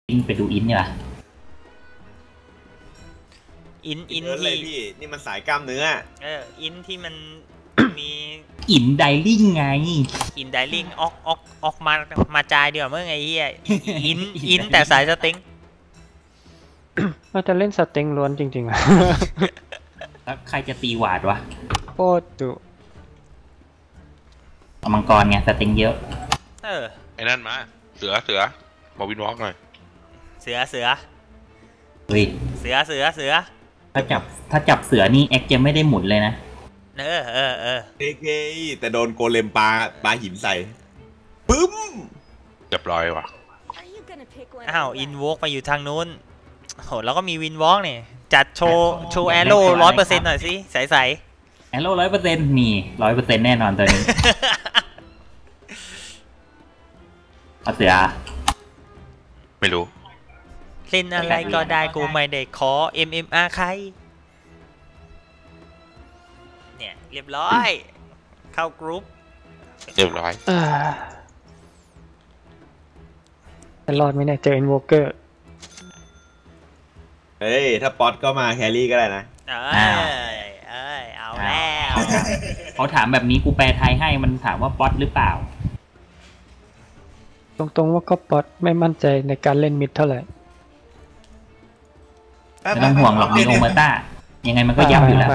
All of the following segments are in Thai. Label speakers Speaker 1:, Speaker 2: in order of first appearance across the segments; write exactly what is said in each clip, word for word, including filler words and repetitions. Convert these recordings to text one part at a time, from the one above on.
Speaker 1: อินไปดูอินเนี่ย
Speaker 2: อินอิน
Speaker 3: ที่พี่นี่มันสายกล้ามเนื้อ
Speaker 2: เอออินที่มันมี
Speaker 1: อินไดริ่งไง
Speaker 2: อินไดริ่งออกออกออกมามาจายเดี๋ยวเมื่อไงเฮียอินอินแต่สายสเต็ง
Speaker 4: เราจะเล่นสเต็งล้วนจริงๆอ่ะ
Speaker 1: แล้วใครจะตีหวาดวะ
Speaker 4: โคตรดุ
Speaker 1: มังกรไงสเต็งเยอะ
Speaker 2: เออ
Speaker 5: ไอ้นั่นมาเสือเสือมาวินวอล์กหน่อย
Speaker 2: เสือเสือ
Speaker 1: เฮ้ย
Speaker 2: เสือเสือเสือ
Speaker 1: ถ้าจับถ้าจับเสือนี่แอคจะไม่ได้หมุนเลยนะ
Speaker 2: เออเออเออ
Speaker 3: เอเคแต่โดนโกเลมปลาปลาหินใส่ปึ้ม
Speaker 5: เรียบร้อยว่ะ
Speaker 2: อ้าวอินวอล์กไปอยู่ทางนู้นโหแล้วก็มีวินวอล์กเนี่ยจัดโชว์โชว์แอโร่ร้อยเปอร์เซ็นต์หน่อยสิใสๆ
Speaker 1: แอโร่ร้อยเปอร์เซ็นต์นี่ร้อยเปอร์เซ็นต์แน่นอนตัวนี้เอาเสือ
Speaker 5: ไม่รู้
Speaker 2: เล่นอะไรก็ได้กูไม่ได้ขอ เอ็ม เอ็ม อาร์ ใครเนี่ยเรียบร้อยเข้ากรุ๊ป
Speaker 5: เรียบร้อย
Speaker 4: จะรอดไหมเนี่ยเจออินโวเกอร์
Speaker 3: เฮ้ยถ้าป๊อตก็มาแครี่ก็ได้นะ
Speaker 2: เอ้ยเอ้ยเอาแล้ว
Speaker 1: เขาถามแบบนี้กูแปลไทยให้มันถามว่าป๊อตหรือเปล่า
Speaker 4: ตรงๆว่าก็ป๊อตไม่มั่นใจในการเล่นมิดเท่าไหร่
Speaker 1: ไม่ต้องห่วงหรอกมีโอมาต้ายังไงมันก็ยับอยู่แล้ว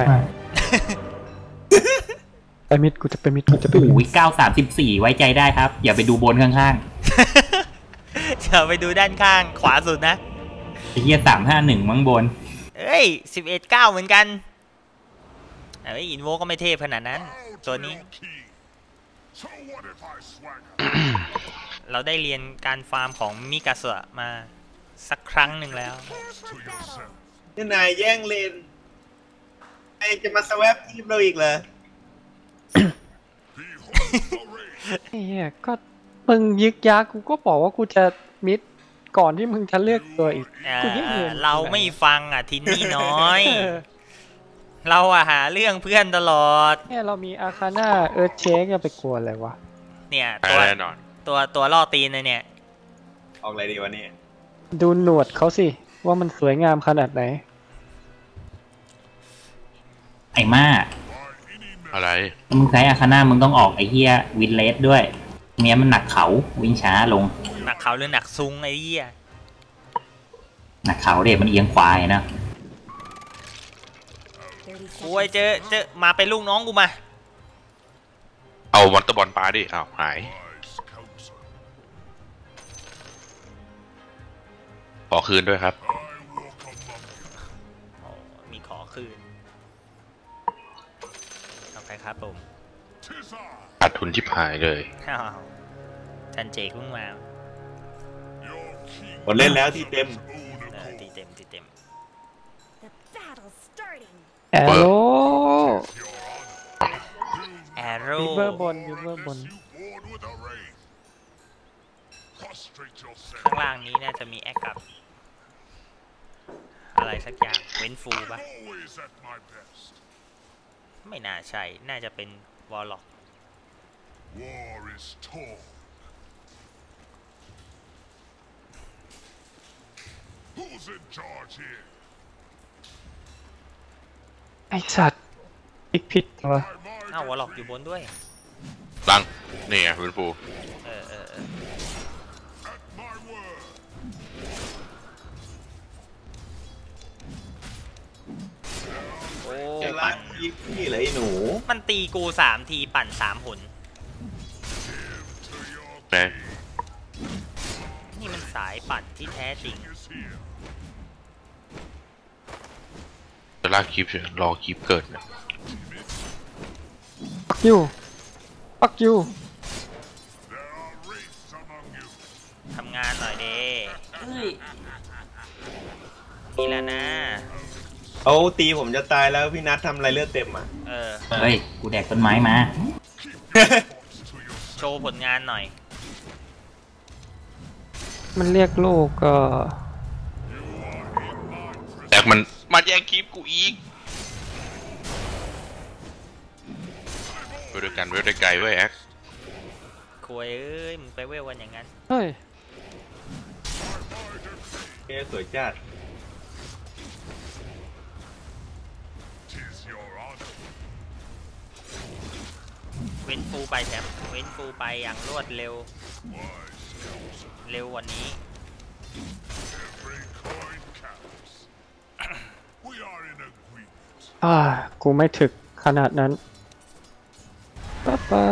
Speaker 4: ไปมิดกูจะไปมิดกูจะไป
Speaker 1: โอ้ยเก้าสามสิบสี่ไว้ใจได้ครับอย่าไปดูบนข้าง
Speaker 2: ๆอย่าไปดูด้านข้างขวาสุดนะ
Speaker 1: ไอ้เหี้ยสามห้าหนึ่งมั้งบน
Speaker 2: เอ้ยสิบเอ็ดเก้าเหมือนกันเอ้ยอินโวก็ไม่เทพขนาดนั้นตัวนี้ เราได้เรียนการฟาร์มของมิกาเซะมาสักครั้งหนึ่งแล้ว
Speaker 3: นี่นายแย่งเลนไอจะมาสวปทีมเราอีกเหรอ
Speaker 4: เฮียก็มึงยึกยักกูก็บอกว่ากูจะมิดก่อนที่มึงจะเลือกตัวอีก
Speaker 2: เราไม่ฟังอ่ะทีนี่น้อยเราอะหาเรื่องเพื่อนตลอด
Speaker 4: เนี่ยเรามีอาคาน่าเอิร์ธเชคจะไปกลัวอะไรวะ
Speaker 2: เนี่ยตัวตัวตัวล่อตีนเลยเนี่ย
Speaker 3: ออกอะไรดีวะเนี่ย
Speaker 4: ดูหนวดเขาสิว่ามันสวยงามขนาดไหน
Speaker 1: ไอ้ม่า
Speaker 5: อะไร
Speaker 1: มึงใช้อาคาน่ามึงต้องออกไอ้เฮียวินเลสด้วยเมียมันหนักเขาวิ่งช้าลง
Speaker 2: หนักเขาหรือหนักซุงไอ้เฮีย
Speaker 1: หนักเขาเด็กมันเอียงควายนะ
Speaker 2: โอ้ยเจอเจอมาเป็นลูกน้องกูมา
Speaker 5: เอาวันตะบอลปลาดิอ้าวหายขอคืนด้วยครับ
Speaker 2: มีขอคืนเอาไปครับผม
Speaker 5: ขาดทุนที่หายเลย
Speaker 2: จันเจกเพิ่งมา
Speaker 3: หมดเล่นแล้วที่เต็ม
Speaker 2: ที่เต็มที่เต็ม
Speaker 4: แอโร่
Speaker 2: แอโร่
Speaker 4: วิเวอร์บนวิเวอร์บน
Speaker 2: ข้างล่างนี้น่าจะมีแอคกับอะไรสักอย่างเว้นฟูปะไม่น่าใช่น่าจะเป็นวอลล็อก
Speaker 4: ไอสัตว์อีกผิดวะ
Speaker 2: อ้าววอลล็อกอยู่บนด้วย
Speaker 5: ลังนี่ไงเว้นฟู
Speaker 2: เออเออโอ้
Speaker 3: ปั่นนี่เลยหนู
Speaker 2: มันตีกูสามทีปั่นสามหนนี่มันสายปั่นที่แท้จริง
Speaker 5: จะลากคลิปรอคลิปเกิดเนี่ย
Speaker 4: ปักยูปักยู
Speaker 2: ทำงานหน่อยเด้นี่แหละนะ
Speaker 3: เอาตีผมจะตายแล้วพี่นัททำอะไรเลือดเต็มอ่ะ
Speaker 2: เออ
Speaker 1: เฮ้ยกูแดกต้นไม้มา
Speaker 2: โชว์ผลงานหน่อย
Speaker 4: มันเรียกลูกก็
Speaker 5: แต่มันมาแย่งคลิปกูอีกไปด้วยกันไปด้วยไกลเว้ยแอ็ก
Speaker 2: คุยเอ้ยมึงไปเวลวันอย่างนั้น
Speaker 4: เฮ้ย
Speaker 3: เอ้สวยจัด
Speaker 2: เว้นฟูไปแชมป์เว้นฟูไปอย่างรวดเร็วเร็วกว่านี้
Speaker 4: อ่ากูไม่ถึกขนาดนั้นป๊าป๊า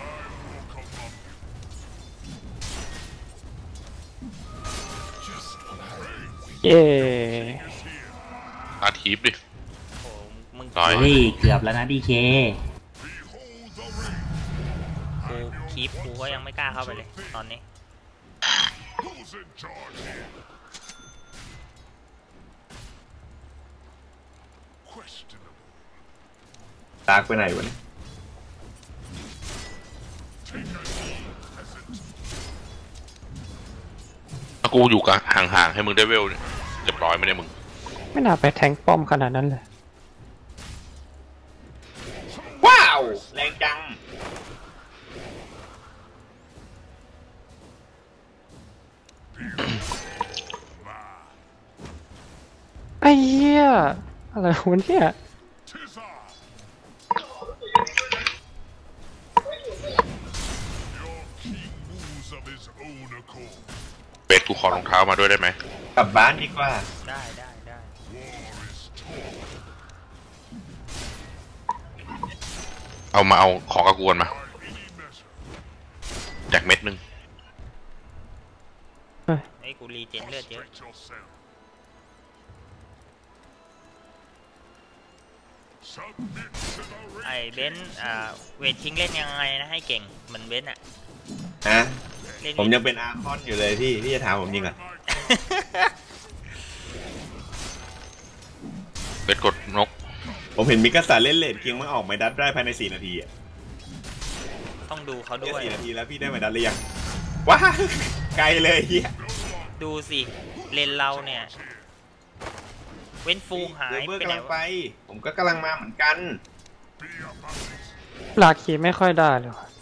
Speaker 4: เย้
Speaker 5: อาทิตย์ดิ
Speaker 2: โอ้มึง
Speaker 5: ต่อย
Speaker 1: เฮ้ยเกือบแล้วนะดีเค
Speaker 2: กูคีปกูก็ยังไม่กล้าเข้าไปเลยตอนนี้
Speaker 3: ตากไปไหนวะเนี่ย
Speaker 5: ถ้ากูอยู่กับห่างๆให้มึงได้เวลเนี่ยเรียบร้อยไม่ได้มึง
Speaker 4: ไม่น่าไปแทงป้อมขนาดนั้นเลย
Speaker 3: ว้าวแรงจัง
Speaker 4: ไอ้เหี้ยอะไรวะเนี่ย
Speaker 5: เบสกูขอรองเท้ามาด้วยได้ไหม
Speaker 3: กลับบ้านดีกว่า
Speaker 2: ได้ได้ได้
Speaker 5: เอามาเอาของกระกวนมาแจกเม็ดนึง
Speaker 2: ไอ้กูรีเจนเลือดเยอะไอ้เบนซ์อ่าเวททิ้งเล่นยังไงนะให้เก่งเหมือนเบนซ์อ่ะ
Speaker 3: ฮะ
Speaker 2: เล่น
Speaker 3: ผมยังเป็นอาร์คอนอยู่เลยพี่ พี่จะถามผมจริงเหรอ
Speaker 5: เบสกดนก
Speaker 3: ผมเห็นมิกาสันเล่นเลดคิงมันออกไม้ดัดได้ภายในสี่นาทีอ่ะ
Speaker 2: ต้องดูเขา
Speaker 3: ได้
Speaker 2: ด้วย
Speaker 3: สี่นาทีแล้วพี่ได้ไม้ดัดหรือยัง ว้าไกลเลยเฮีย
Speaker 2: ดูสิเลนเราเนี่ย เว้นฟูหาย
Speaker 3: เบอร์
Speaker 2: ไป
Speaker 3: กำ
Speaker 2: ไหน
Speaker 3: ลัง
Speaker 2: วะ
Speaker 3: ไป ผมก็กำลังมาเหมือนกัน
Speaker 4: ลาคีไม่ค่อยได้เลยว่ะ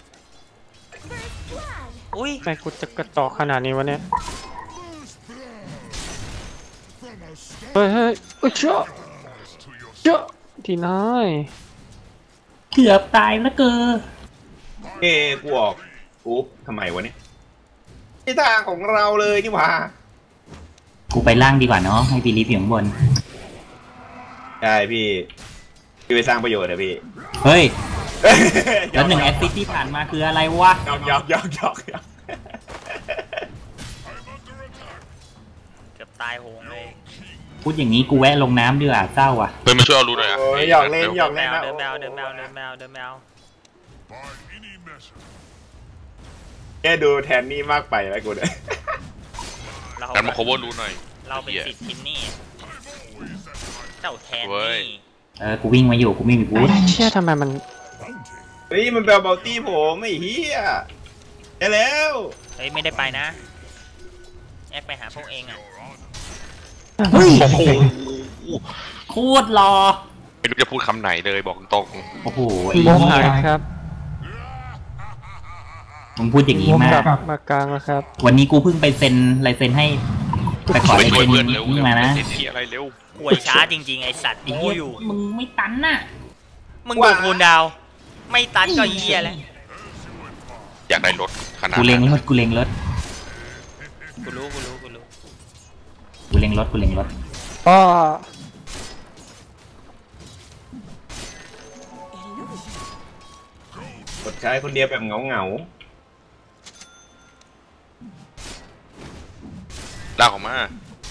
Speaker 2: อุ้ย
Speaker 4: ทำไมกูจะกระจอกขนาดนี้วะเนี่ย เฮ้ยเฮ้ยเอ้ยเจ้าเจ้าทีนาย
Speaker 1: เกือบตายแล้วเกิน
Speaker 3: เอ้กูออกอุ๊บทำไมวะเนี่ยที่ทางของเราเลยนี่หว่า
Speaker 1: กูไปล่างดีกว่าเนาะให้พี่ลิฟอยู่ข้างบน
Speaker 3: ใช่พี่ พี่ไปสร้างประโยชน์นะพี่
Speaker 1: เฮ้ย แล้วหนึ่งแอสซิสที่ผ่านมาคืออะไรวะ
Speaker 3: หยอกหยอกหยอกหยอกหยอก
Speaker 2: เกือบตายโหงเลย
Speaker 1: พูดอย่างนี้กูแวะลงน้ำดีกว่าเศร้าอ่ะ
Speaker 5: เพื่อนมาช่วยเอารู้หน่อยอ่ะ
Speaker 3: โอ้ยหยอกเล่นหยอก
Speaker 2: แม
Speaker 3: เล่น
Speaker 2: ว
Speaker 3: นะ
Speaker 2: เดินแมวเดินแมวเดินแมวเดินแมวเดินแมว
Speaker 3: แค่ดูแทนนี่มากไปแล้วกูเนี่ย
Speaker 2: เรา
Speaker 5: กันมาโคเวอร์รู้หน่อย
Speaker 2: เราเป็นสิทธิ์ทินนี่เจ้าแทน
Speaker 5: เว้ย
Speaker 2: นี่
Speaker 1: เออกูวิ่งมาอยู่กูไม่มีบูท
Speaker 4: ไอ้เชี่ยทำไมมัน
Speaker 3: เฮ้ยมันแปลเบลตี้ผมไอ้เหี้ยได้แล้ว
Speaker 2: เฮ้ยไม่ได้ไปนะแอกไปหาพวกเองอ่ะ
Speaker 1: เฮ้ย
Speaker 5: โอ้โห
Speaker 1: โคตรรอ
Speaker 5: ไม่รู้จะพูดคำไหนเลยบอกตรง
Speaker 1: โอ้โหไอ้
Speaker 4: วง
Speaker 1: เหี้
Speaker 4: หาย
Speaker 1: ย
Speaker 4: ครับ
Speaker 1: มึงพูดอย่างนี้มาก
Speaker 4: มากลางแล้วครับ
Speaker 1: วันนี้กูเพิ่งไปเซ็นลายเซ็นให้ไปขอ
Speaker 5: ไป
Speaker 1: ลาย
Speaker 5: ช่วย
Speaker 1: เซ็น
Speaker 5: เพื่อนเร็ว
Speaker 1: นี่มานะ
Speaker 5: เซ็นที่อะไรเร็ว
Speaker 2: ป่วยช้าจริงๆไอสัตว์ไอ้
Speaker 1: โอ้
Speaker 2: เหี้
Speaker 1: ย
Speaker 2: ยอยู่
Speaker 1: มึงไม่ตันน่ะ
Speaker 2: มึงดูคูณดาว ไม่ตันก็เหี้ยแล้ว
Speaker 5: อยากได้รถขนาด
Speaker 1: กูเล็ง
Speaker 5: นั้น
Speaker 1: รถกูเล็งรถ
Speaker 2: กูรู้กูรู้กูรู้
Speaker 1: กูเล็งรถกูเล็งรถ
Speaker 4: ก็
Speaker 3: กดใช้คนเดียวแบบเหงาเหงา
Speaker 5: ลากออกมา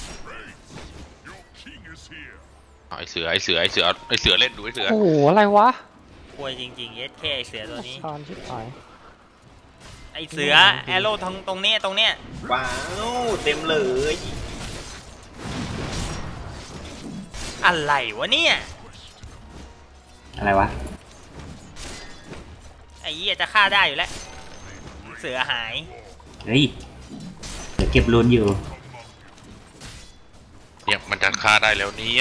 Speaker 5: เอาไอเสือไอเสือไอเสือไอเสือเล่นดูไอเสือ
Speaker 4: โอ้โหอะไรวะ
Speaker 2: ป่วยจริงๆเย็ดแค่ไอเสือตัวนี้
Speaker 4: ชานชิบหาย
Speaker 2: ไอเสือแอโร่ตรงตรงเนี้ยตรงเนี้ย
Speaker 3: ว้าวเต็มเลย
Speaker 2: อะไรวะเนี่ย
Speaker 1: อะไรวะ
Speaker 2: ไอ้เหี้ยจะฆ่าได้อยู่แล้ว เสือหาย
Speaker 1: เฮ้ยเดี๋ยวเก็บรูนอยู่
Speaker 5: เนี่ยมันจะฆ่าได้แล้วเนี้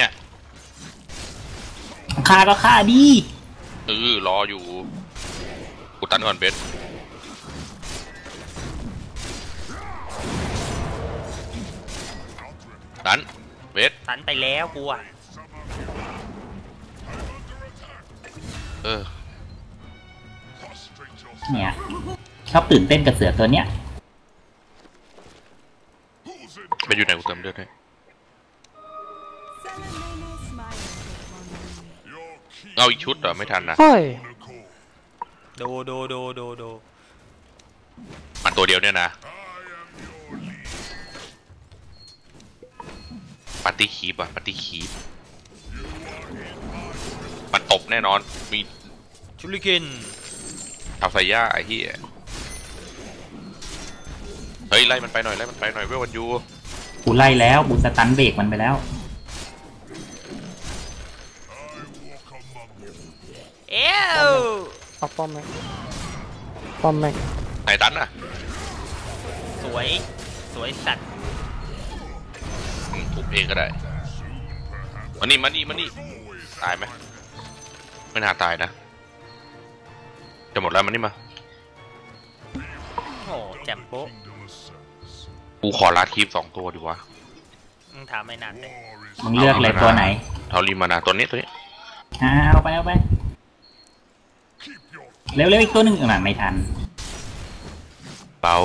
Speaker 1: ฆ่าก็ฆ่าดี
Speaker 5: เออรออยู่กูตันก่อนเบสตันเวท
Speaker 2: ตันไปแล้วกูอ่ะ
Speaker 5: เออ
Speaker 1: เนี่ยชอบตื่นเต้นกับเสือตัวเนี้ย
Speaker 5: ไปอยู่ไหนกูเติมเลือดให้เอาอีกชุดเหรอไม่ทันนะ
Speaker 4: เฮ้ย
Speaker 2: ดูดูดูดูดู
Speaker 5: มันตัวเดียวเนี่ยนะปาร์ตี้คีปอะปาร์ตี้คีปมันตบแน่นอนมี
Speaker 2: ชุลิกิน
Speaker 5: ทาไซย่าไอ้เหี้ยเฮ้ยไล่มันไปหน่อยไล่มันไปหน่อยเว้ยวันยู
Speaker 1: กูไล่แล้วกูสตันเบรกมันไปแล้ว
Speaker 2: เอ้ว
Speaker 4: เอาป้อมแม็กป้อมแม็ก
Speaker 5: ไหนตันอะ
Speaker 2: สวยสวยสัตว์
Speaker 5: อืมทุบเองก็ได้มานี่มานี่มานี่ตายไหมไม่น่าตายนะจะหมดแล้วมานี่มา
Speaker 2: โอ้แจ่มโป๊ะ
Speaker 5: กูขอลาดคีปสองตัวดีวะ
Speaker 2: มึงถามไม่นานเลย
Speaker 1: มึงเลือกเลยตัวไหน
Speaker 5: เทารีมานาตัวนี้ตัวนี้
Speaker 1: อ่าเอาไปเอาไปเร็วๆอีกตัวหนึ่งอ่ะไม่ทัน
Speaker 5: เบา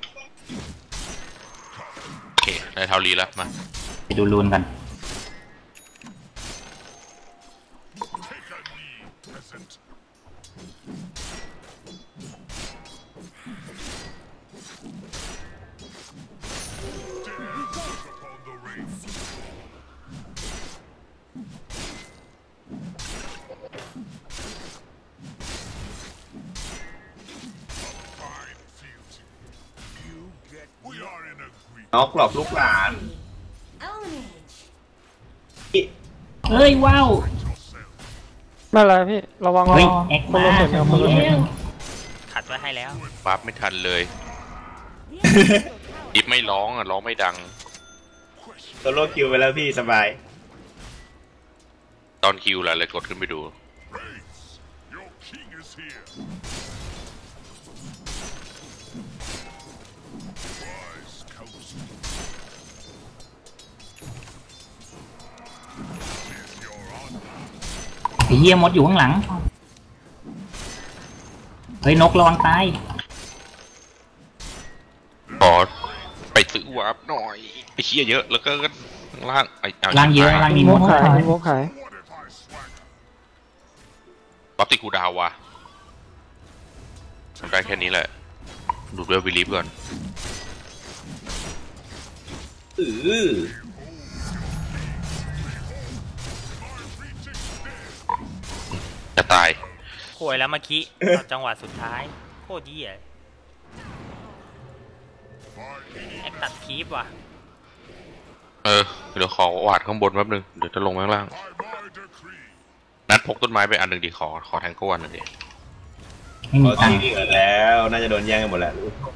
Speaker 5: โอเคได้เทารีแล้วมา
Speaker 1: ไปดูรูนกัน
Speaker 3: นกหลอกลูกหลาน
Speaker 1: เฮ้ยว้าว
Speaker 4: ไม่เป็นไรพี่ระวัง
Speaker 1: เฮ้ย
Speaker 4: รอ
Speaker 1: แอค
Speaker 4: คน
Speaker 1: มา
Speaker 4: ละส่วนเอาคนละส่วน
Speaker 2: ขัดไว้ให้แล้ว
Speaker 5: ปั๊บไม่ทันเลยดิฟไม่ร้องอ่ะร้องไม่ดัง
Speaker 3: โซโล่คิวไปแล้วพี่สบาย
Speaker 5: ตอนคิวแหละเลยกดขึ้นไปดู
Speaker 1: ไอ้เหี้ยมดอยู่ข้างหลังเฮ้ยนกระวังตาย
Speaker 5: ขอไปซื้อวาร์ปหน่อยไปเชี่ยเยอะแล้วก็ล่างไอ้เอา
Speaker 1: ล่างเยอะล่างมี
Speaker 4: โม
Speaker 1: มด
Speaker 4: ขายโมขาย
Speaker 5: ปั๊บติกูดาววะทำได้แค่นี้แหละดูด้วยวิลิฟก่อน
Speaker 3: อือ
Speaker 5: จะตาย
Speaker 2: โวยแล้วเมื่อกี้ตอนจังหวะสุดท้ายโคตรเยี่ยแอคตัดคีปว่ะ
Speaker 5: เออเดี๋ยวขอวาดข้างบนแป๊บนึงเดี๋ยวจะลงข้างล่างนัดพกต้นไม้ไปอันหนึ่งดิขอขอแทงก้อนหนึ่งดิ
Speaker 1: ไม่มี
Speaker 3: เอา
Speaker 1: ตัง
Speaker 3: ที่
Speaker 1: ค์
Speaker 3: เหลือแล้วน่าจะโดนแย่งกันหมดแล้ว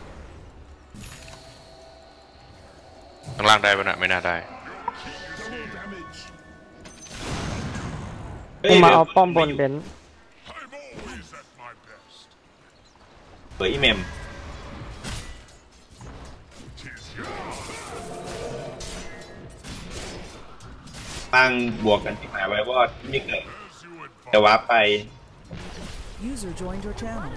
Speaker 5: ข้างล่างได้ปะน่ะไม่น่าได้
Speaker 4: กูมาเอาป้อมบนเบนซ์
Speaker 3: เปิดอีเมมตั้งบวกกันที่หมายไว้ว่าไม่เกิดจะวาร์ปไป
Speaker 6: User joined your channel.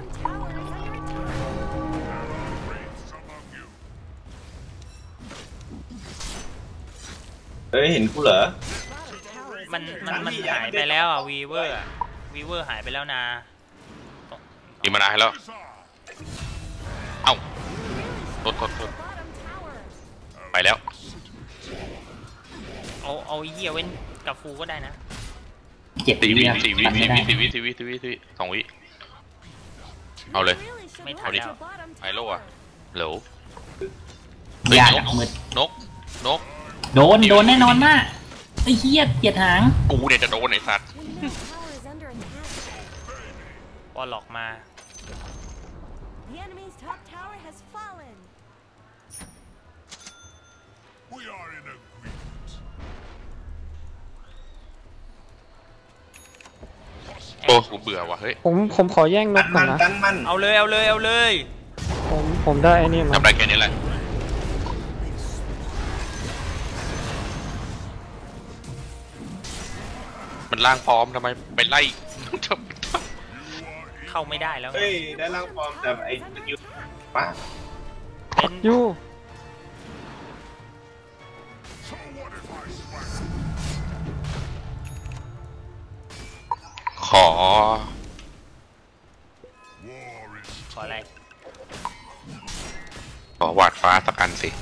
Speaker 3: เฮ้ยเห็นกูเหรอ
Speaker 2: มันมันมันหายไปแล้วอ่ะวีเวอร์วีเวอร์หายไปแล้วนะ
Speaker 5: มีมานาให้แล้ว เอ้าโทษโทษโทษไปแล้ว
Speaker 2: เอาเอาเยี่ยเว้นกับฟูก็ได้นะ
Speaker 1: เจ็ด
Speaker 5: สี่
Speaker 1: วิ
Speaker 5: วิ
Speaker 1: อะ
Speaker 5: สี่วิ
Speaker 1: ตัด
Speaker 5: สี่
Speaker 1: ไม่
Speaker 5: วิ
Speaker 1: ได้
Speaker 5: สี่วิสี่วิสี่วิสี่วิสองวิเอาเลย
Speaker 2: ไม่ทั
Speaker 5: เอา
Speaker 2: น
Speaker 5: ดิ
Speaker 2: แล้ว
Speaker 5: ไอโร่อะเหลวย
Speaker 1: าก
Speaker 5: น
Speaker 1: อะ
Speaker 5: ก
Speaker 1: มืด
Speaker 5: นกนก
Speaker 1: โดนโดนแน่นอนมากไอ้เหี้ยเกียดหาง
Speaker 5: กูเนี่ยจะโดนไอ้สัตว์
Speaker 2: พอหลอกมา
Speaker 6: The enemy's top tower has fallen.
Speaker 5: โอ้กูเบื่อว่ะเฮ้ย
Speaker 4: ผมผมขอแย่งน
Speaker 3: ตั
Speaker 4: ก
Speaker 3: น
Speaker 4: ก่อ
Speaker 3: มัน น
Speaker 4: นะ
Speaker 3: ตันมัน
Speaker 2: เอาเลยเอาเลยเอาเลย
Speaker 4: ผมผมได้ไอ้นี่มา
Speaker 5: ทำได้แค่นี้แหละมันล่างพร้อมทำไมไปไล่
Speaker 2: เข้าไม่ได้แล้วไง
Speaker 3: เฮ้ยได้ร่างฟอร์มแต่ไอ้สกิลป้า
Speaker 2: เป็น
Speaker 4: ยู
Speaker 5: ขอ
Speaker 2: ขออะไร
Speaker 5: ขอวาดฟ้าสักอันสิ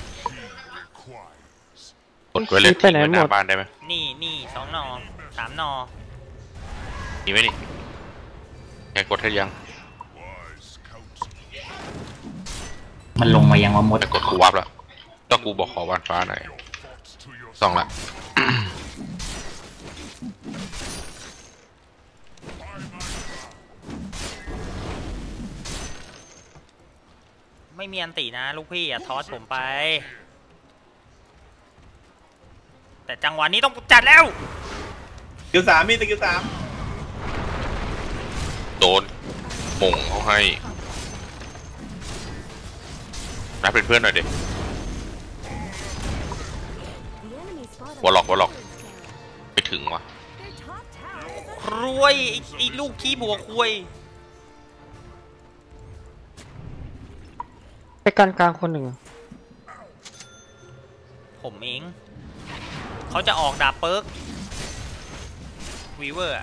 Speaker 5: กดไว้เลย
Speaker 4: ไปไหน
Speaker 5: ทิ้ง
Speaker 4: ห
Speaker 5: ว้
Speaker 4: ม
Speaker 5: น้า
Speaker 4: ด
Speaker 5: บ้านได้ไหม
Speaker 2: นี่นี่สองนอสามนอ
Speaker 5: มีไหมนี่แกกดให้ยัง
Speaker 1: มันลงมายังว่ามด
Speaker 5: ไปกดกูวับแล้วก็กูบอกขอวาดฟ้าหน่อยสองละ
Speaker 2: ไม่มีอันตินะลูกพี่อย่าทอสผมไป แต่จังหวะนี้ต้องจัดแล้ว
Speaker 3: สกิลสามมีสกิลสาม
Speaker 5: โดนมงเขาให้นัดเป็นเพื่อนหน่อยเด็ก
Speaker 6: The enemy spotted
Speaker 5: วอลล็อกวอลล็อกไม่ถึงวะ
Speaker 6: their top tower is
Speaker 2: รวยไอ้ไอ้ลูกขี้บัวคุย
Speaker 4: ไปกันกลางคนหนึ่ง
Speaker 2: ผมเองเขาจะออกดาบเปิร์กวีเวอร์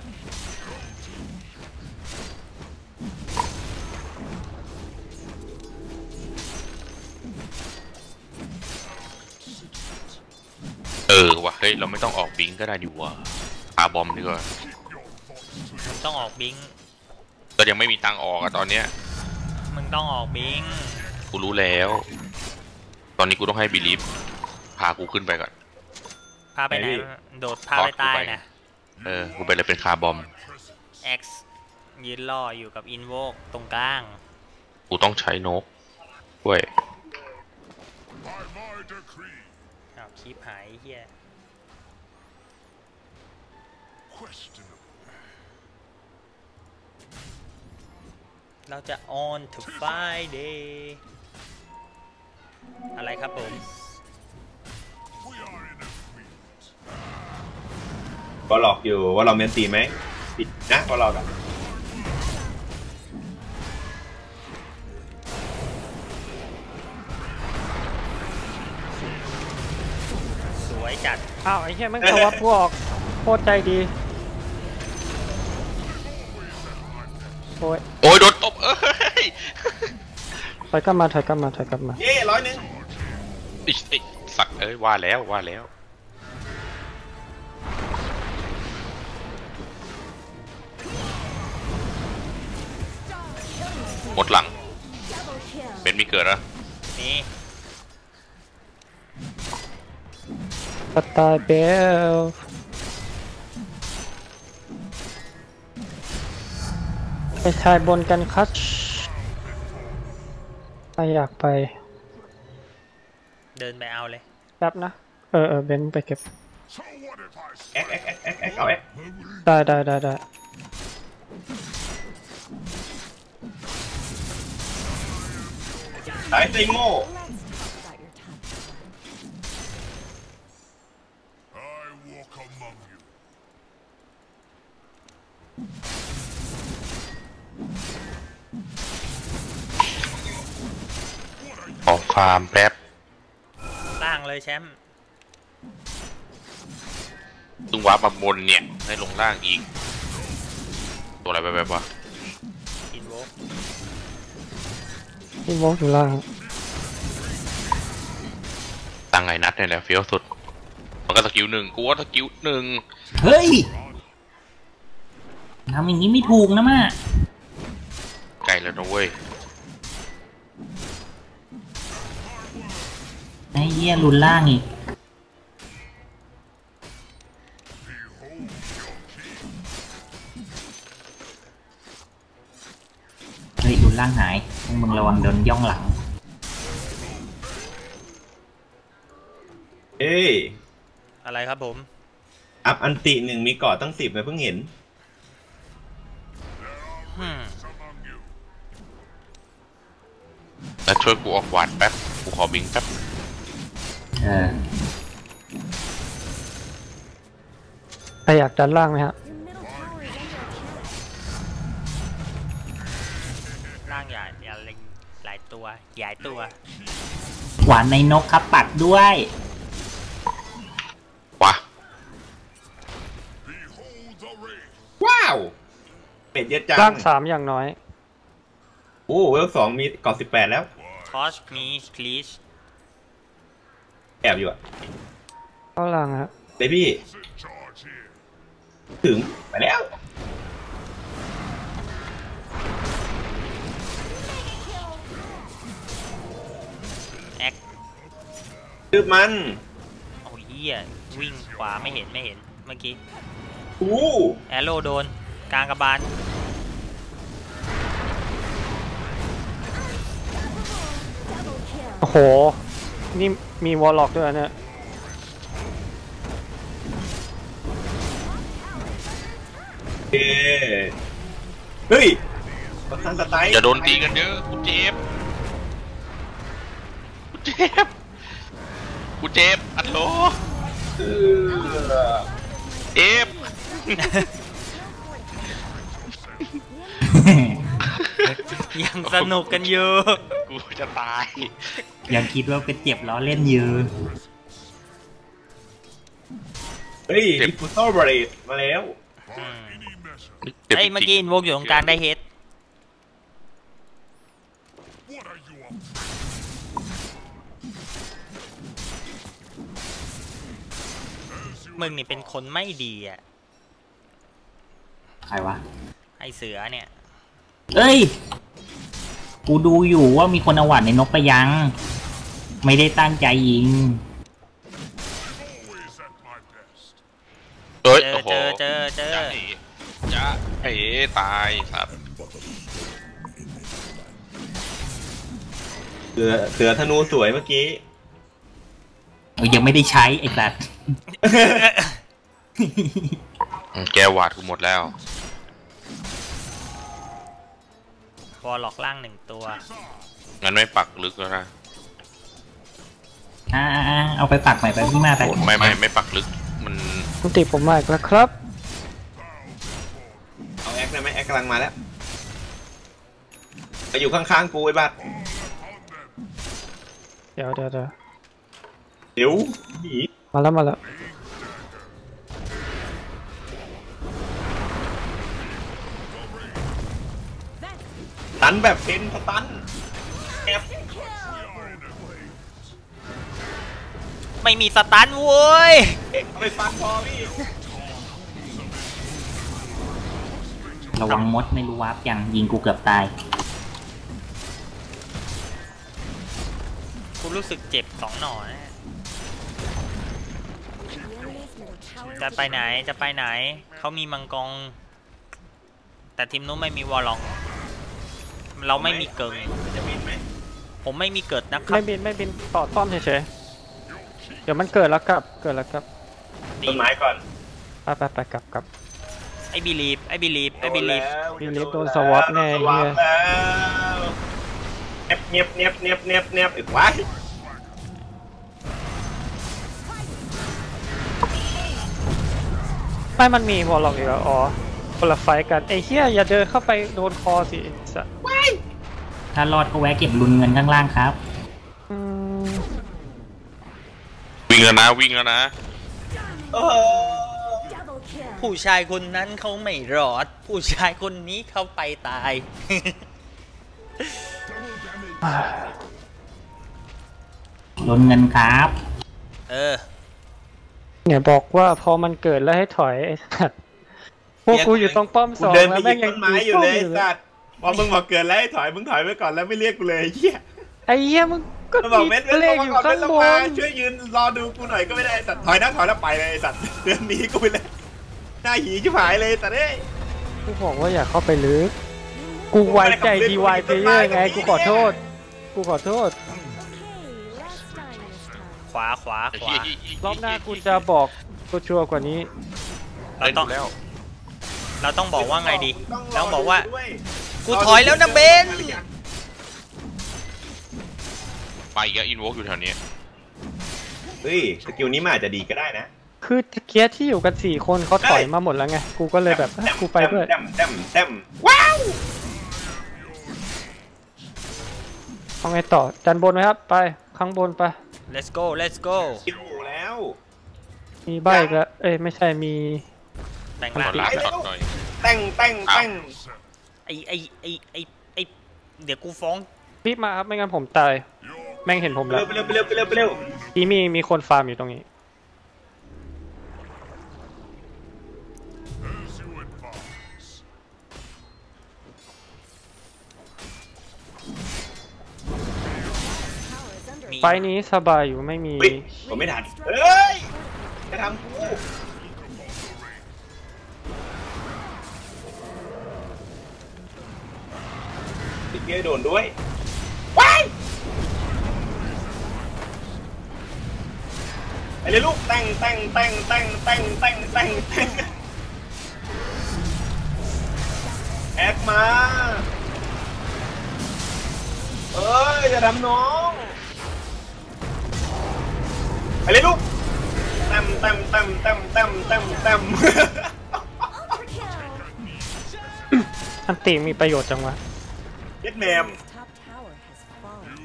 Speaker 5: เออวะเฮ้ยเราไม่ต้องออกบิงก็ได้ดีวะอาบอมดีกว่า
Speaker 2: มึงต้องออกบิง
Speaker 5: ก็ยังไม่มีตังค์ออกอะตอนเนี้ย
Speaker 2: มึงต้องออกบิง
Speaker 5: กูรู้แล้ว ตอนนี้กูต้องให้บิลีฟพากูขึ้นไปก่อน
Speaker 2: พาไปไหนโดดพาไปตายนะ
Speaker 5: เออกูไปเลยเป็นคาร์บอม
Speaker 2: X ยืนล่ออยู่กับอินโวกตรงกลาง
Speaker 5: กูต้องใช้นกด้วย
Speaker 2: อ้าวคีบหายเฮียเราจะ on to Friday อะไรครับผม
Speaker 3: วอลล็อกอยู่วอลล็อกเมนตีไหมปิดนะวอลล็อกอะ
Speaker 2: สวยจัด
Speaker 4: อ้าวไอ้เหี้ยแม่งสวับกูออกโคตรใจดีโอ้ย
Speaker 5: โอ้ยโดนตบเอ้ย
Speaker 4: ถอยกลับมาถอยกลับมาถอยกลับมา
Speaker 3: เย้ร้อยหนึ่ง
Speaker 5: ไอ้ไอ้สักเอ้ยว่าแล้วว่าแล้วหมดหลัง
Speaker 6: double kill.
Speaker 5: เป็นมีเกิดอะ
Speaker 2: นี่
Speaker 4: สไตล์เบลไปชายบนกันคัชใครอยากไป
Speaker 2: เดินไปเอาเลย
Speaker 4: แป๊บนะ เออเออเบนซ์ไปเก็บ
Speaker 3: แอ๊กแอ๊กแอ๊กแอ๊กแอ๊กเอาแอ๊ก
Speaker 4: ได้ได้ได้ได้
Speaker 3: สายไซโง่
Speaker 6: Let's talk about your top tower.
Speaker 5: ขอฟาร์มแป๊บ
Speaker 2: ล่างเลยแชมป์
Speaker 5: ซึ่งวาร์ปมาบนเนี่ยให้ลงล่างอีก ตัวอะไรแบบวะ
Speaker 2: อินโวก
Speaker 4: ที่วอล์กอยู่ล่าง
Speaker 5: ตั้งไงนัดเนี่ยแหละเฟี้ยวสุด มันก็สกิลหนึ่งกูว่าสกิลหนึ่ง
Speaker 1: เฮ้ยทำอย่างนี้ไม่ถูกนะม่า
Speaker 5: ไกลแล้วนะเว้ย
Speaker 1: ไอ้เหี้ยรุนล่างอีกเฮ้ยรุนล่างหายพวกมึงระวังโดนย่องหลัง
Speaker 3: เอ้ย
Speaker 2: อะไรครับผม
Speaker 3: อัพอันติหนึ่งมีเกาะตั้งสิบเลยเพิ่งเห็น
Speaker 2: ฮึม
Speaker 5: แล้วช่วยกูออกวาดแป๊บ กูขอบิงแป๊บ
Speaker 1: เออ
Speaker 4: ใครอยากดันล่างไหมฮะ
Speaker 6: Your
Speaker 2: ใหญ่ตัว
Speaker 1: หวานในนกครับปัดด้วย
Speaker 5: ว้า
Speaker 3: ว้าวเป็ดเยอะจัง
Speaker 4: ร่างสามอย่างน้อย
Speaker 3: โอ้เวลสองมีก่อนสิบแปดแล้ว
Speaker 2: ทอชมีคลีช
Speaker 3: แอบอยู่อะ
Speaker 4: เข้าล่างฮะ
Speaker 3: เบบี้ถึงไปแล้ว
Speaker 2: แอค
Speaker 3: คือมัน
Speaker 2: โอ้ยเหี้ยวิ่งขวาไม่เห็นไม่เห็นเมื่อกี้
Speaker 3: อู้
Speaker 2: แอโร่โดนกลางกระบาล
Speaker 4: โอ้โห นี่มีวอลล็อกด้วยเนี่ย
Speaker 3: เฮ้เฮ้ยประธานสไตล์
Speaker 5: อย่าโดนตีกันเยอะกูเจ็บกูเจ็บกูเจ็บอัดโหล
Speaker 3: เออ
Speaker 5: เจ็บ
Speaker 2: ยังสนุกกันอยู่
Speaker 5: กูจะตาย
Speaker 1: ยังคิดว่าเป็นเจ็บล้อเล่นอยู่
Speaker 3: เฮ้ยดิฟูโซบริดมาแล้ว
Speaker 2: อืมไอ้ยเมื่อกี้อินโวกอยู่ตรงกลางได้เฮดมึงนี่เป็นคนไม่ดีอ่ะ
Speaker 1: ใครวะ
Speaker 2: ไอเสือเนี่ย
Speaker 1: เอ้ย กูดูอยู่ว่ามีคนเอาหวานในนกไปยัง ไม่ได้ตั้งใจยิง
Speaker 5: เอ้ย
Speaker 2: เจอ
Speaker 5: โอ้โห
Speaker 2: เจอเจอเจอ
Speaker 5: จ้าเอ๋ตายสัตว์
Speaker 3: เสือเสือธนูสวยเมื่อกี้
Speaker 1: เออยังไม่ได้ใช้ไอ้สัตว์
Speaker 5: แกหวาดกูหมดแล้ว
Speaker 2: วอลล็อกล่างหนึ่งตัว
Speaker 5: งั้นไม่ปักลึกแล้วนะ
Speaker 1: อ่าๆเอาไปปักใหม่ไปพี่มาไป
Speaker 5: โอ้ไม่ไม่ไม่ปักลึกมัน
Speaker 4: คุณติผมมาอีกแล้วครับ
Speaker 3: เอาแอคได้ไหมแอคกำลังมาแล้วไปอยู่ข้างๆกูไอ้บัตร
Speaker 4: เดี๋ยวเดี๋ยวเดี๋ยว
Speaker 3: เดี๋ยวหนี
Speaker 4: มาแล้วมาแล้ว
Speaker 3: ตันแบบเป็นสตันแอบ
Speaker 2: ไม่มีสตันโว้ย
Speaker 3: เอาไปฟันพอพี่
Speaker 1: ระวังมดไม่รู้วาร์ปยังยิงกูเกือบตาย
Speaker 2: กูรู้สึกเจ็บสองหน่อนะ
Speaker 6: The enemy's middle tower
Speaker 2: จะไปไหนจะไปไหน เขามีมังกร แต่ทีมนู้นไม่มีวอลล็อก เราไม่มีเกิง
Speaker 3: จะบินไหม
Speaker 2: ผมไม่มีเกิดนะครั
Speaker 4: ไม่
Speaker 2: บ
Speaker 4: บินไม่บินต่อต้อมเฉยๆ เดี๋ยวมันเกิดแล้วกลับ เกิดแล้วกลับ
Speaker 2: ดี
Speaker 3: ต้นไม้ก่อน
Speaker 4: ไปไปไปกลับกลับ
Speaker 2: ไอ้บิลีฟไอ้บิลีฟไอ้บิลีฟ
Speaker 4: บิลีฟโดนสวอปแน่
Speaker 3: สวอป
Speaker 4: เหี้ย
Speaker 3: แล้วเนียบเนียบเนียบเนียบเนียบอีกวะ
Speaker 4: ไม่มันมีวอลล็อกอีกแล้วอ๋อคนละไฟต์กันไอ้เหี้ยอย่าเดินเข้าไปโดนคอสิไอ้สัส
Speaker 1: ถ้ารอดก็แวะเก็บรุนเงินข้างล่างครับ
Speaker 4: อืม
Speaker 5: วิ่งแล้วนะวิ่งแล้วนะ
Speaker 3: โอ้โห
Speaker 6: double kill.
Speaker 2: ผู้ชายคนนั้นเขาไม่รอด ผู้ชายคนนี้เขาไปตาย
Speaker 1: รุนเงินครับ
Speaker 2: เออ
Speaker 4: เนี่ยบอกว่าพอมันเกิดแล้วให้ถอยไอ้สัสพวกกูอยู่ตรงป้อมส
Speaker 3: กู
Speaker 4: อง
Speaker 3: เดินไป
Speaker 4: แล้ว
Speaker 3: หยิ
Speaker 4: แม่
Speaker 3: บ
Speaker 4: งยั
Speaker 3: ต้
Speaker 4: ง
Speaker 3: นไม้อยู่เลย
Speaker 4: ป้ม
Speaker 3: สัตว์พอมึงบอกเกิดแล้วให้ถอยมึงถอยไปก่อนแล้วไม่เรียกกูเลยไอ้เหี้ย
Speaker 4: ไอ้เหี้ยมึงก็
Speaker 3: มันบอกเม็ด
Speaker 4: มี
Speaker 3: เม็ด
Speaker 4: เล
Speaker 3: ล
Speaker 4: ข
Speaker 3: ง
Speaker 4: อ
Speaker 3: มา
Speaker 4: ยู่
Speaker 3: ก่อน
Speaker 4: ข้า
Speaker 3: เม็ด
Speaker 4: ง
Speaker 3: ลง
Speaker 4: บ
Speaker 3: มาน ช่วยยืนรอดูกูหน่อยก็ไม่ได้สัตว์ถอยนะถอยแล้วไปเลยสัตว์เดินหนีกูไปเลยหน้าหีชิบหายเลยสัตว์เอ้ย
Speaker 4: กูบอกว่าอย่าเข้าไปลึก กูไว้ใจ ดี วาย เพลเยอร์ไง กูขอโทษ กูขอโทษ
Speaker 6: Okay, last time this time.
Speaker 2: ขวาขวาขวา
Speaker 4: รอบหน้ากูจะบอกตัวชัวร์กว่านี้
Speaker 2: เรา
Speaker 5: เล่น
Speaker 2: ต้อง
Speaker 5: ดูแล้ว
Speaker 2: เราต้องบอกว่าไงดี
Speaker 3: ต้
Speaker 2: เรา
Speaker 3: ร
Speaker 2: ต้องบอกว่า
Speaker 3: ด้วย
Speaker 2: กูถอยแล้วนะเบน
Speaker 5: มาอีกแล้วอินโวกอยู่แถวนี้
Speaker 3: เฮ้ยสกิลนี้มันอาจจะดีก็ได้นะ
Speaker 4: คือตะเกียที่อยู่กันสี่คนเขาถอยมาหมดแล้วไง กูก็เลยแบบเอ้ยกูไปด้วย
Speaker 3: แต้มแต้มแต้มว้าว
Speaker 4: เอาไงต่อดันบนไหมครับไปข้างบนไป
Speaker 2: let's go let's go
Speaker 3: อยู่แล้ว
Speaker 4: มีใบอีกแล้วเอ้ยไม่ใช่มี
Speaker 2: แบ่ง
Speaker 5: ข
Speaker 2: ล่า
Speaker 5: อง ลากช็อตหน่อย
Speaker 3: แต่งแต่งแต่ง
Speaker 2: ไอไอไอไอไอเดี๋ยวกูฟ้อง
Speaker 4: รีบมาครับไม่งั้นผมตายแม่งเห็นผม
Speaker 3: ไป
Speaker 4: แล้ว
Speaker 3: เร็วไปเร็วไปเร็วไปเร็วไปเร็ว
Speaker 4: ที่มีมีคนฟาร์มอยู่ตรงนี้
Speaker 2: มี
Speaker 4: ไฟนี้สบายอยู่ไม่มี
Speaker 3: อุ๊ยผมไม่ทันเฮ้ยจะทำกูติดเกียร์โดนด้วยว้ายไปเลยลูกแต่งแต่งแต่งแต่งแต่งแต่งแต่งแต่งแอคมาเอ้ยจะทำน้องไปเลยลูกเต็มเต็มเต็มเต็มเต็มเต็มเต็ม
Speaker 4: อันติมีประโยชน์จังวะ
Speaker 3: เย็ดแมม
Speaker 6: Top tower has fallen.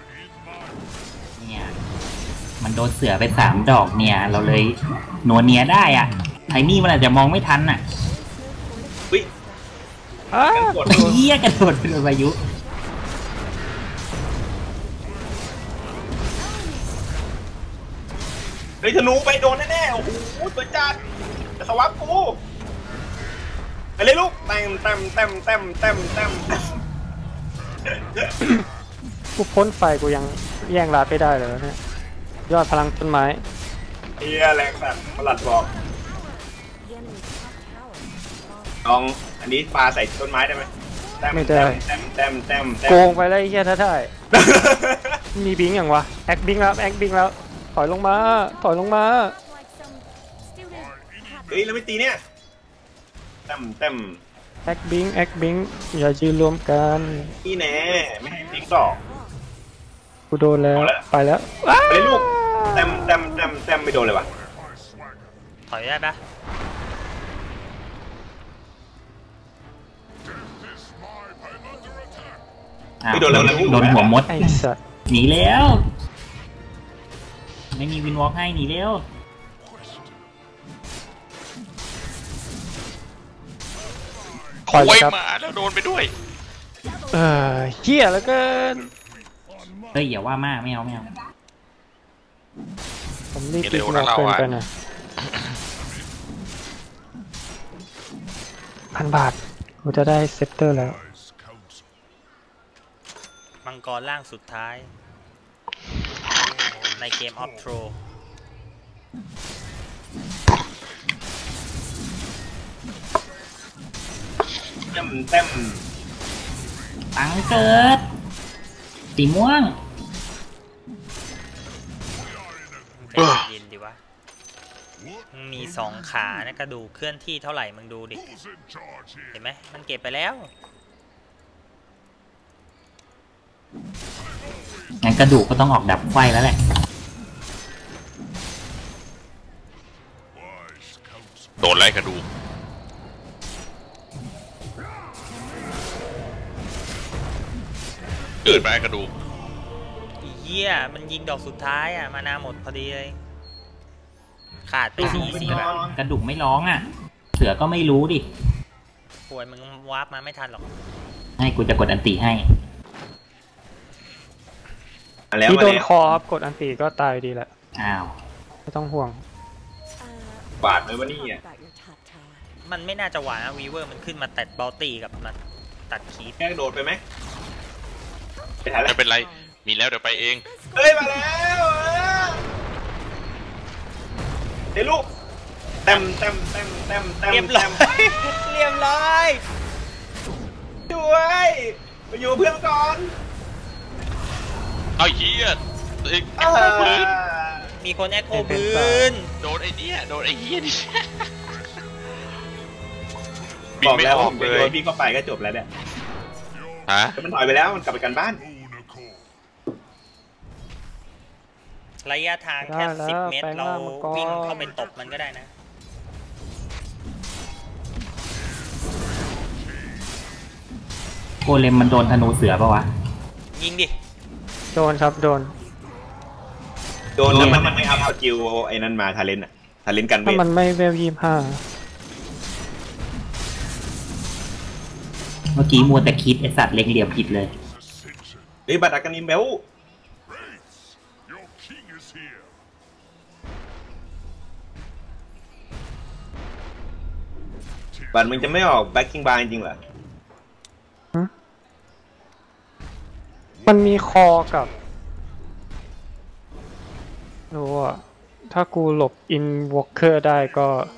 Speaker 1: เนี่ยมันโดนเสือไปสามดอกเนี่ย เราเลยหนัวเนียได้อ่ะไทนี่มันอาจจะมองไม่ทันอ่ะ
Speaker 3: วิ
Speaker 4: อ้า
Speaker 3: กด
Speaker 1: ไอ้เหี้ยกระโดดไปโดนพายุ
Speaker 3: เฮ้ยธนูไปโดนแน่ๆโอ้โหเปิดจัดจะสวับกูไปเลยลูกเต็มเต็มเต็มเต็มเต็มเต็ม
Speaker 4: กูพ้นไฟกูยังแย่งลาดไม่ได้เลยเนี่ยยอดพลังต้นไม้
Speaker 3: เฮียแรงสัตว์ประหลัดบอก
Speaker 6: The enemy's top tower has fallen.
Speaker 3: ลองอันนี้ปลาใส่ต้นไม้ได้ไหมเต็ม
Speaker 4: ไม่ได้
Speaker 3: เต็มเต็มเต็มเต็ม
Speaker 4: โกงไปแล้วไอ้เหี้ยถ้าได้ มีบิงอย่างวะแอคบิงแล้วแอคบิงแล้วถอยลงมาถอยลงมา
Speaker 6: Like some student had
Speaker 3: เฮ้ยแล้วไม่ตีเนี่ยเต็มเต็ม
Speaker 4: แอคบิงแอคบิงอย่ายืนรวมกัน
Speaker 3: นี่แน่ไม่ให้ทิ้งดอก
Speaker 4: กูโดนแล้ว
Speaker 3: เอาละ
Speaker 4: ไปแล้ว
Speaker 3: ไปเลยลูกเต็มเต็มเต็มเต็มไม่โดนเลยวะ
Speaker 2: ถอยได้ปะ
Speaker 1: อ้าวโดนโดนหัวมด
Speaker 4: ไอ้สัส
Speaker 1: หนีแล้ว ไม่มีวินวอล์กให้หนีแล้ว
Speaker 4: คอย
Speaker 5: โอ้ย
Speaker 4: ครับ
Speaker 5: มาแล้วโดนไปด้วย
Speaker 4: เออเหี้ยแล้วเกิน
Speaker 1: เฮ้ยอย่าว่ามากไม่เอาไม่เอา
Speaker 4: ผมรีบ
Speaker 5: เร็
Speaker 4: ปิด
Speaker 5: ว
Speaker 4: หั
Speaker 5: นะ
Speaker 4: ว
Speaker 5: เรา
Speaker 4: เกิน
Speaker 5: อะ
Speaker 4: ไปหน่อยพันบาทกูจะได้เซปเตอร์แล้ว
Speaker 2: มังกรล่างสุดท้าย ในเกมออฟโทร
Speaker 3: เต็มเต็ม
Speaker 1: ตังเกิดสีม่วง
Speaker 2: ใจเย็นดีวะมึงมีสองขานะกระดูกเคลื่อนที่เท่าไหร่มึงดูดิ เห็นไหมมันเก็บไปแล้ว
Speaker 1: งั้นกระดูกก็ต้องออกดับไฟแล้วแหละ
Speaker 5: โดนไล่กระดูกเกิดมาไอ้กระดูก
Speaker 2: อีเหี้ยมันยิงดอกสุดท้ายอ่ะมานาหมดพอดีเลย ขาดไปสี่สิบแบบ
Speaker 1: กระดูกไม่ร้องอ่ะ เสือก็ไม่รู้ดิ
Speaker 2: ป่วยมึงวาร์ปมาไม่ทันหรอก
Speaker 1: ให้กูจะกดอันติให้
Speaker 3: มาแล้ว
Speaker 4: ที่
Speaker 3: มา
Speaker 4: โดน
Speaker 3: แล้ว
Speaker 4: คอครับกดอันตีก็ตายดีแหละ
Speaker 1: อ้าว
Speaker 4: ไม่ต้องห่วง
Speaker 6: uh,
Speaker 3: บาดไหมวะนี่อ่ะ
Speaker 6: about your top tower.
Speaker 2: มันไม่น่าจะหวานนะวีเวอร์มันขึ้นมาตัดบอลตีกับมันตัดคีป
Speaker 3: แค่โดดไปไหมไปถ่ายแล้
Speaker 5: ไม่
Speaker 3: ว
Speaker 5: เป็นไร มีแล้วเดี๋ยวไปเอง
Speaker 3: เฮ้ยมาแล้วเออเดี๋ยวลูกเต็มเต็มเต็มเต็มเต็ม
Speaker 2: เรียบร้
Speaker 3: เต็
Speaker 2: อ
Speaker 3: ม
Speaker 2: ย เรียบร้อย
Speaker 3: ด้วยไปอยู่เพื่อนก่อน
Speaker 5: เอาเฮียเอ้ย
Speaker 3: อ่า
Speaker 5: ปืน
Speaker 2: มีคนแอคโคบืน
Speaker 5: โดนไอ้เนี่ยโดนไอ้เฮียนี่ บิ
Speaker 3: บ
Speaker 5: น
Speaker 3: อก
Speaker 5: ไม่
Speaker 3: แล้ว
Speaker 5: อ
Speaker 3: ว่า
Speaker 5: อก
Speaker 3: ผม
Speaker 5: เล
Speaker 3: จะโด
Speaker 5: ย
Speaker 3: นพี่เข้าไปก็จบแล้วเนี่ย
Speaker 5: ฮะ
Speaker 3: แต่มันถอยไปแล้วมันกลับไปกันบ้าน
Speaker 2: ระยะทางแค่
Speaker 4: ได้แล้ว
Speaker 2: สิบเมตร
Speaker 4: แปลง
Speaker 2: เรา
Speaker 4: ร่างมังกร
Speaker 2: วิ่งเข้าไปตบมันก็ได้นะ
Speaker 1: โกเลมมันโดนธนูเสือปะวะ
Speaker 2: ยิงดิ
Speaker 4: โดนครับโดน
Speaker 3: โดนแล้วมันไม่อัพสกิลไอ้นั่นมาทาเลนอะทาเลนกันเว
Speaker 4: ถ้า
Speaker 3: ท
Speaker 4: มันไม่เวลยี่ห้า
Speaker 1: เมื่อกี้มัวแต่คิดไอสัตว์เล็งเหลี่ยมผิดเลย
Speaker 3: เฮ้ยบัตรอากานิมเบลบัตรมึงจะไม่ออกแบ็คกิ้งบาร์จริงเหรอ
Speaker 4: มันมีคอกับรู้ว่าถ้ากูหลบอินวอล์กเกอร์ได้ก็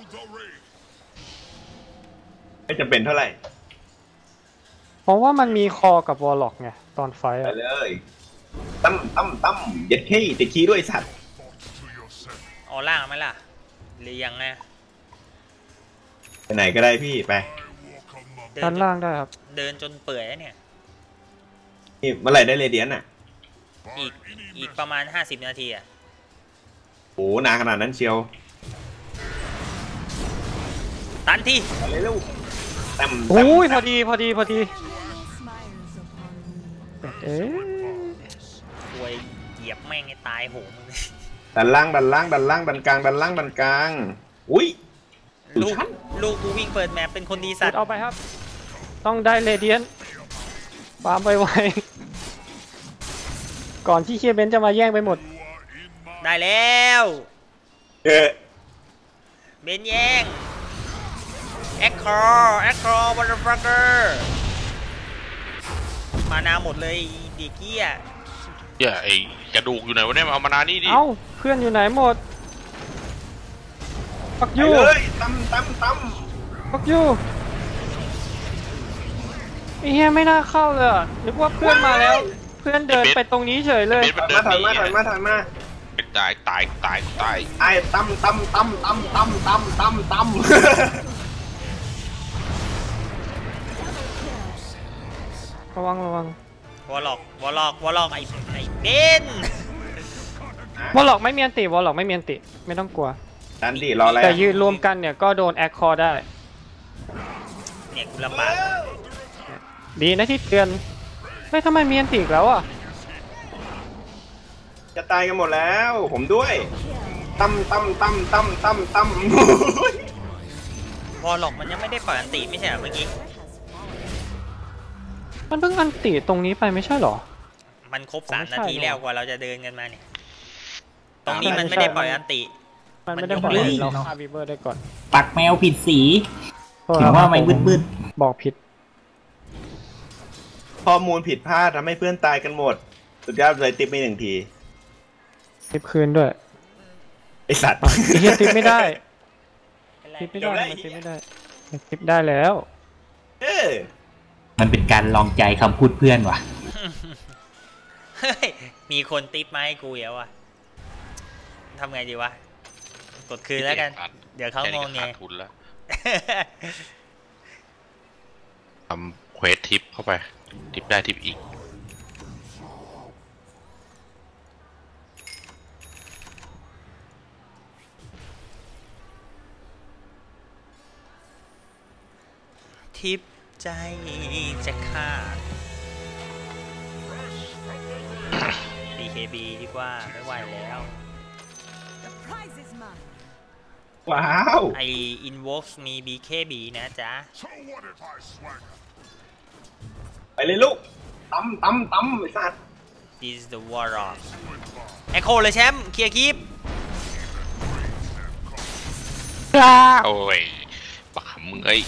Speaker 3: ไม่จำเป็นเท่าไหร่
Speaker 4: เพราะว่ามันมีคอกับวอลล็อกไงตอนไฟ
Speaker 3: ไป
Speaker 4: อะ
Speaker 3: เลยตั้มตั้มตั้มเย็ดขี้ติดขี้ด้วยสัตว์
Speaker 2: ออล่างไหมล่ะหรือยังไง
Speaker 3: ไปไหนก็ได้พี่ไป
Speaker 2: เดิ
Speaker 4: ด้าน
Speaker 2: จ
Speaker 4: ล่างได้ครับ
Speaker 2: เดินจนเปื่อยแล้วเนี่ย
Speaker 3: นี่เมื่อไหร่ได้เรเดียนอ่ะ
Speaker 2: อีกอีกประมาณห้าสิบนาทีอ่ะ
Speaker 3: โอ้นานขนาดนั้นเชียว
Speaker 2: ตันที่
Speaker 3: ไปเลยลูกแต้ม
Speaker 4: โอ้ยพอดีพอดีพอดีเอ๊ะ
Speaker 2: ควยเหยียบแม่งให้ตายโหมึง
Speaker 3: ดันล่างดันล่างดันล่างดันกลางดันล่างดันกลางอุ้ย
Speaker 2: ลูกลูกกูวิ่งเปิดแมปเป็นคนดีสั
Speaker 4: สุ
Speaker 2: ต
Speaker 4: ด
Speaker 2: ว์
Speaker 4: เอาไปครับ ต้องได้เรเดียนฟาร์มไปไวก่อนที่เคียเบนจะมาแย่งไปหมด
Speaker 2: ได้แล้ว
Speaker 3: เออ
Speaker 2: เบนแย่งแอคคอร์แอคคอร์บัตเตอร์ฟักเกอร์มานาหมดเลยดีเกี้ย
Speaker 5: เหี้ยไอ้กระดูกอยู่ไหนวะเนี่ยเอามานานี่ดิ
Speaker 4: เอ้าเพื่อนอยู่ไหนหมดฟัก
Speaker 3: ไป
Speaker 4: ยู
Speaker 3: เลยตั้มตั้มตั้ม
Speaker 4: ฟักยูไอ้เฮียไม่น่าเข้าเลยอะนึกว่าเพื่อนมาแล้ว เพื่อนเดินไปตรงนี้เฉยเลย
Speaker 5: เบสมันเดิ
Speaker 3: มาน ถ
Speaker 5: ห
Speaker 3: อย
Speaker 5: นี
Speaker 3: มาถอยมาถอยมา
Speaker 5: เป็นตายตายตายตาย
Speaker 3: ไอ้ตั้มตั้มตั้มตั้มตั้มตั้มตั้มตั้ม
Speaker 4: ระวังระวัง
Speaker 2: วอลล็อกวอลล็อกวอลล็อกไอ้ไอ้เบน
Speaker 4: วอลล็อกไม่มีอันติวอลล็อกไม่มีอันติไม่ต้องกลัว
Speaker 3: ดันดิรออะไร
Speaker 4: แต่ยืนรวมกันเนี่ยก็โดนแอคคอร์ได้
Speaker 2: เนี่ยกูลำบาก
Speaker 4: ดีนะที่เตือนไม่ทำไมมีอันติอีกแล้วอ่ะ
Speaker 3: จะตายกันหมดแล้ว ผมด้วยตั้มตั้มตั้มตั้มตั้มตั้ม
Speaker 2: วอลล็อกมันยังไม่ได้ปล่อยอันติไม่ใช่เหรอเมื่อกี้
Speaker 4: มันเพิ่งอันติตรงนี้ไปไม่ใช่เหรอ
Speaker 2: มันครบ
Speaker 4: อ๋อ
Speaker 2: สาม
Speaker 4: ไม่ใช่
Speaker 2: นาทีแล้ว
Speaker 4: หรอ
Speaker 2: กว่าเราจะเดินกันมาเนี่ยตรงนี้
Speaker 4: ใช่
Speaker 2: มันไม่
Speaker 4: ใช่
Speaker 2: ได้ปล่อยอันติ
Speaker 4: มันไม่ได้
Speaker 2: มัน
Speaker 4: บอก
Speaker 2: ยกเลิก
Speaker 4: เราฆ่าวีเบอร์ได้ก่อน
Speaker 1: ปักแมวผิดสี
Speaker 4: โทษ
Speaker 1: ถึ
Speaker 4: ค
Speaker 1: ง
Speaker 4: รับ
Speaker 1: ว่าไม่
Speaker 4: ผ
Speaker 1: บึด
Speaker 4: บอกผิด
Speaker 3: ข้อมูลผิดพลาดทำให้เพื่อนตายกันหมด สุดยอดเลยติ๊บไม่หนึ่งที
Speaker 4: ทิปคืนด้วย
Speaker 3: ไอสัตว์
Speaker 4: อ่ะไอ้เหี้ยทิปไม่ได้
Speaker 2: เป็นไร
Speaker 4: ทิปไม่
Speaker 3: เดี๋
Speaker 4: ได้
Speaker 3: ยวได้
Speaker 4: มันทิปไม่ได้ทิปได้แล้ว
Speaker 3: เออ
Speaker 1: ๆมันเป็นการลองใจคำพูดเพื่อนว่ะ
Speaker 2: เฮ้ยมีคนติปมาให้กูเยอะว่ะทำไงดีวะกดคืนแล้วกัน เดี๋ยวเขา
Speaker 5: แค่
Speaker 2: ง
Speaker 5: นี้
Speaker 2: ง
Speaker 5: ก็
Speaker 2: ไง
Speaker 5: ขาดทุนแล้วทำเควสทิปเข้าไปทิปได้ทิปอีก
Speaker 2: ทิปใจจะขาด บี เค บี ดีกว่าไม่ไหวแล้ว
Speaker 6: The prize is mine.
Speaker 3: ว้าว
Speaker 2: ไอ Invoke มี บี เค บี นะจ๊ะ
Speaker 3: ไปเลยลูกตั้มตั้มตั้มไอสัตว์
Speaker 2: This is the Warlock แอคโคเลยแชมป์เคลียร์คลิป
Speaker 5: โอ้ยบักขำมึงเอ้ย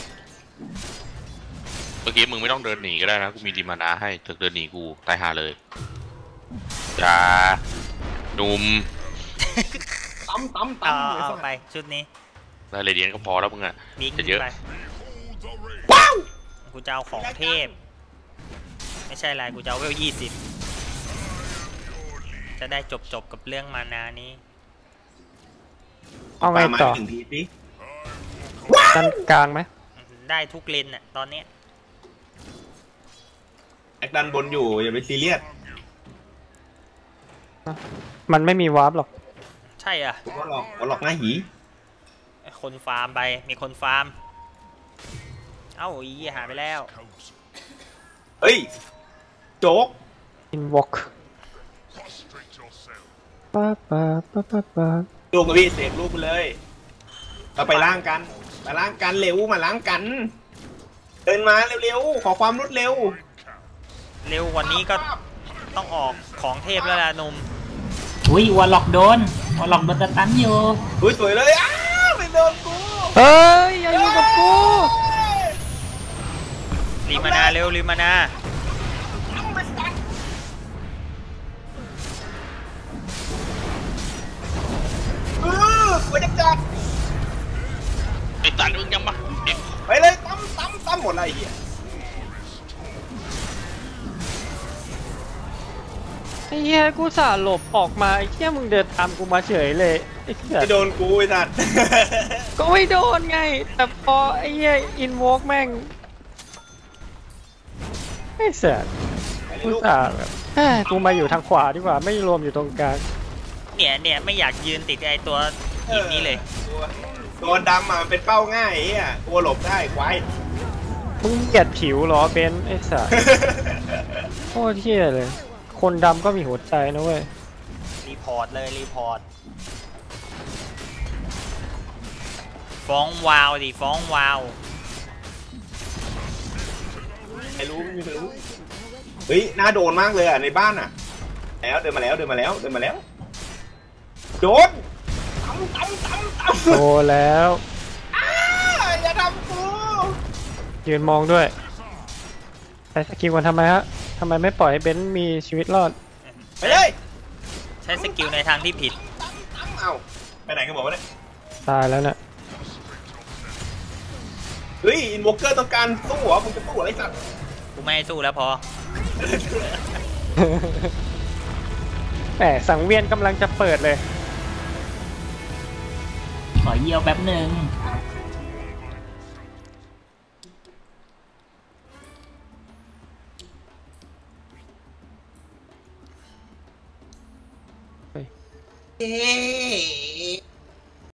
Speaker 5: เมื่อกี้มึงไม่ต้องเดินหนีก็ได้นะกูมีดีมานาให้เธอเดินหนีกูตายหาเลยจ้าหนุ่ม
Speaker 3: ตั้มตั้ม
Speaker 2: เอา
Speaker 3: ตั้มไอ
Speaker 2: เอา
Speaker 3: สัตว์
Speaker 2: ไปชุดนี้
Speaker 5: ได้เลยเดียนก็พอแล้วมึงอะ
Speaker 2: บิ๊ก
Speaker 5: จะเยอะ
Speaker 2: ไป
Speaker 3: ว้าว
Speaker 2: กูจะเอาของเทพ ไม่ใช่อะไรกูจะเอาเวลยี่สิบจะได้จบจบกับเรื่องมานานี้
Speaker 4: เอาไง
Speaker 3: มา
Speaker 4: ต่อ
Speaker 3: หนึ่งทีสิ
Speaker 4: ด้านกลางไหม
Speaker 2: ได้ทุกเลนน่ะตอนเนี้ย
Speaker 3: แอคดันบนอยู่อย่าไปซีเรียส
Speaker 4: มันไม่มีวาร์ปหรอก
Speaker 2: ใช่อ่ะ
Speaker 3: ว่าหลอกว่าหลอกหน้าหี
Speaker 2: คนฟาร์มไปมีคนฟาร์ม เอ้าอีหายไปแล้ว
Speaker 3: เฮ้ยโจ๊ก
Speaker 4: อินวอล์กป้าป้าป้าป้าป้า
Speaker 3: ลูกกับพี่เสกลูกไปเลยเราไปล้างกันไปล้างกันเร็วมาล้างกัน เดินมาเร็วๆขอความรวดเร็ว
Speaker 2: เร็วกว่านี้ก็ต้องออกของเทพแล้วล่ะหนุ่ม
Speaker 1: อุ้ยวอลล็อกโดนวอลล็อกโดนสตันอยู่
Speaker 3: อุ้ยสวยเลยอ้าวไม่โดนกู
Speaker 4: เฮ้ยอย่าอยู่กับกู
Speaker 2: รีมานาเร็วรีมานา
Speaker 3: เออสวยจัดจัด
Speaker 5: ไอ้ตันมึงยังมาเอ็ม
Speaker 3: ไปเลยตั้มตั้มตั้มหมดอะไรเหี้ย
Speaker 4: ไอ้เหี้ยกูสาหลบออกมาไอ้เหี้ยมึงเดินตามกูมาเฉยเลยไอ้เหี้ย
Speaker 3: ไม่โดนกูไอ้สัตว์
Speaker 4: ก็ไม่โดนไง แต่พอไอ้เหี้ยอินวอล์กแม่งไอ้เสียกูสาแบบเฮ้ยกูมาอยู่ทางขวาดีกว่าไม่รวมอยู่ตรงกลาง
Speaker 2: เนี่ยเนี่ยไม่อยากยืนติดไอตัวหินนี้เลย
Speaker 3: ตัวตัวดำอ่ะมันเป็นเป้าง่ายไอ้เหี้ยตัวหลบได้ควาย
Speaker 4: มึงเหยียดผิวเหรอเบนซ์ไอ้สัสโคตรเหี้ยเลย คนดำก็มีหัวใจนะเว้ย
Speaker 2: รีพอร์ตเลยรีพอร์ตฟ้องวาวดิฟ้องวาว
Speaker 3: ไม่รู้ไม่รู้เฮ้ยน่าโดนมากเลยอ่ะในบ้านอ่ะแล้วเดินมาแล้วเดินมาแล้วเดินมาแล้วโดนตั้มตั้มตั้มตั้ม
Speaker 4: โตแล้ว
Speaker 3: อ้าอย่าทำกู
Speaker 4: ยืนมองด้วยใช้สกิลกันทำไมฮะทำไมไม่ปล่อยให้เบนซ์มีชีวิตรอด
Speaker 3: ไปเลย
Speaker 2: ใช้สกิลในทางที่ผิด
Speaker 3: ตั้มเอาไปไหนกันบอกวะเนี่ย
Speaker 4: ตายแล้วเนี่ย
Speaker 3: เฮ้ยอินวอเกอร์ต้องการสู้เหรอมึงจะสู้เหรอไอ้สัตว์
Speaker 2: กูไม่ให้สู้แล้วพอ
Speaker 4: แหมสังเวียนกำลังจะเปิดเลย
Speaker 1: ขอเยี่ยวแป๊บหนึ่ง
Speaker 3: เย้